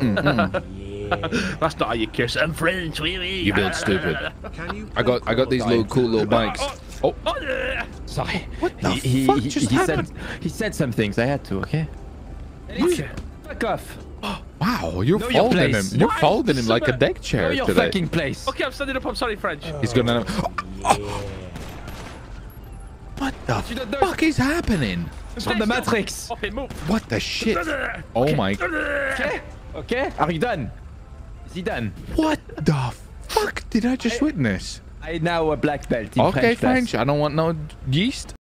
That's not how you kiss in French. You build stupid. I got these little cool little bikes. Oh, Sorry. what the fuck just happened? He said some things. I had to. Okay. Okay. Fuck off. Wow, you're Know your folding him. place. You're Why? folding him like a deck Know chair your today. fucking place. Okay, I'm standing up. I'm sorry, French. He's gonna. What the fuck is happening? From the Matrix. Okay, move. What the shit? Oh my. Okay. Okay. Are you done? Is he done? What the fuck did I just witness? I now a black belt in Okay, French class. French. I don't want no yeast.